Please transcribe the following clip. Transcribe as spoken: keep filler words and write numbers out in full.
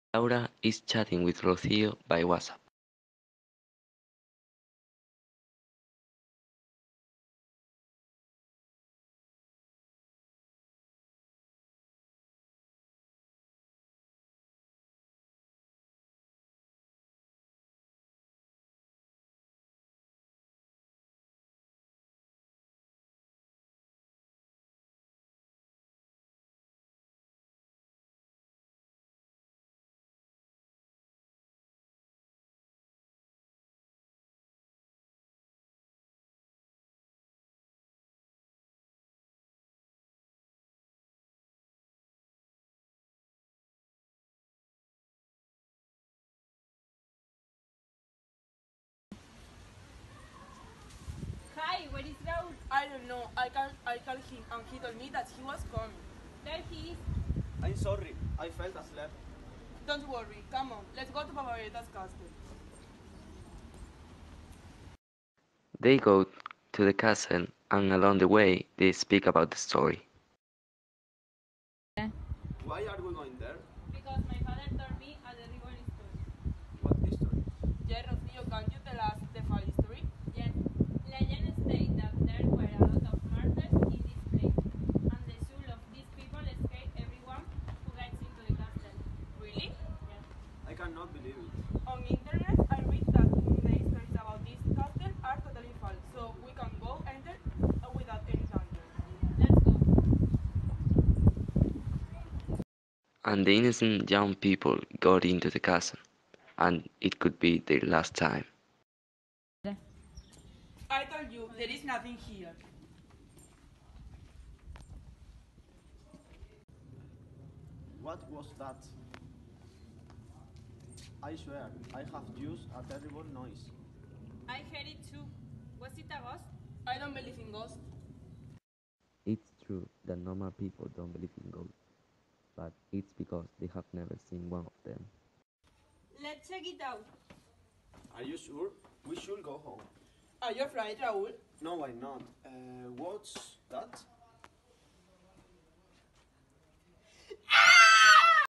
Laura is chatting with Rocío by WhatsApp. Hi, where is Raul? I don't know. I called, I called him and he told me that he was coming. There he is. I'm sorry, I felt asleep. Don't worry. Come on. Let's go to Pavareta's castle. They go to the castle and along the way they speak about the story. Why are we going there? Because my father told me a terrible story. What history? Yeah, Rocío, can you tell us the full history? Yes, legend states that there were a lot of murders in this place, and the soul of these people escape everyone who gets into the castle. Really? Yes. I cannot believe it. On internet, I read that the stories about this castle are totally false, so we can go enter uh, without any danger. Let's go. And the innocent young people got into the castle, and it could be their last time. I told you, there is nothing here. What was that? I swear, I have used a terrible noise. I heard it too. Was it a ghost? I don't believe in ghosts. It's true that normal people don't believe in ghosts, but it's because they have never seen one of them. Let's check it out. Are you sure? We should go home. Are you afraid, Raúl? No, I'm not. Uh, what's that?